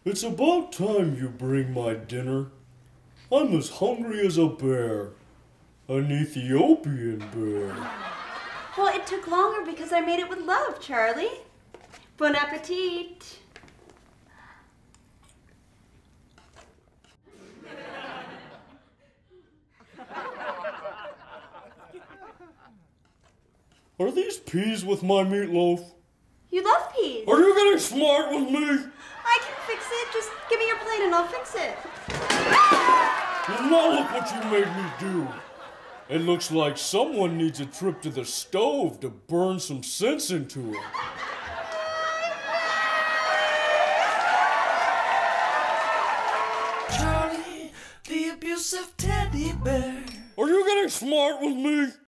It's about time you bring my dinner. I'm as hungry as a bear. An Ethiopian bear. Well, it took longer because I made it with love, Charlie. Bon appetit. Are these peas with my meatloaf? You love peas. Are you getting smart with me? I can fix it. Just give me your plate and I'll fix it. Well, now look what you made me do. It looks like someone needs a trip to the stove to burn some sense into it. Charlie, the abusive teddy bear. Are you getting smart with me?